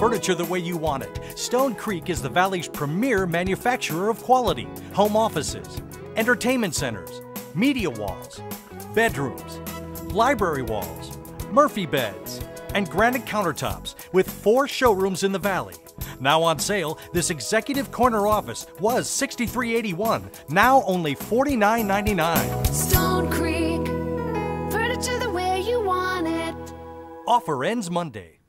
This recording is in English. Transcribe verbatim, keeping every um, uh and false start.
furniture the way you want it. Stone Creek is the Valley's premier manufacturer of quality home offices, entertainment centers, media walls, bedrooms, library walls, Murphy beds, and granite countertops with four showrooms in the Valley. Now on sale, this executive corner office was sixty-three dollars and eighty-one cents, now only forty-nine dollars and ninety-nine cents. Stone Creek, furniture the way you want it. Offer ends Monday.